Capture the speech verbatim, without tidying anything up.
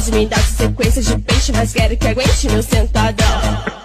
pode me dar sequência de peixe, mas quero que aguente meu sentadão.